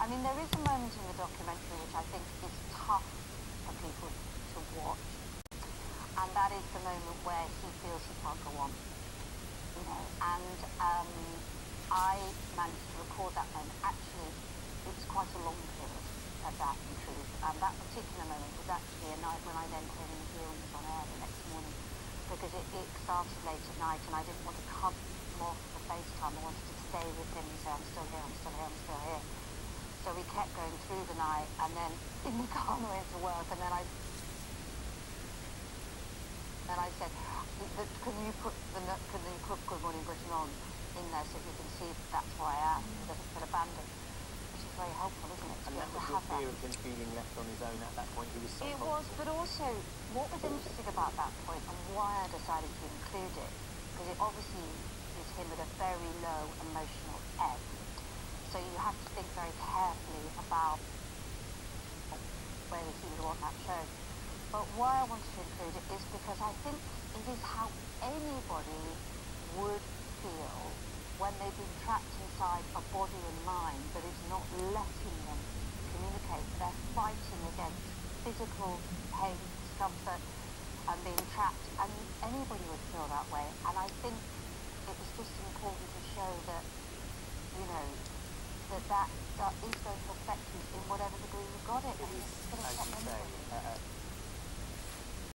mean, there is a moment in the documentary which I think is tough for people to watch, and that is the moment where he feels he can't go on, you know, and I managed to record that moment. Actually, it was quite a long period of that, in truth. That particular moment was actually a night when I then came in here and was on air the next morning, because it started late at night and I didn't want to come off the FaceTime. I wanted to stay with him and say, I'm still here, I'm still here, I'm still here. So we kept going through the night, and then in the car on the way to work, and then I said, can you put Good Morning Britain on in there so you can see that's where I am, for the bandit, which is very helpful, isn't it? And that was your fear of him feeling left on his own at that point. He was so It was, but also what was interesting about that point and why I decided to include it, because it obviously is him at a very low emotional ebb. So you have to think very carefully about whether he would want that show. But why I wanted to include it is because I think it is how anybody would feel when they've been trapped inside a body and mind that is not letting them communicate. They're fighting against physical pain, discomfort, and being trapped. And anybody would feel that way. And I think it was just important to show that, you know, that is going to affect you in whatever degree you've got it. It was, as you say,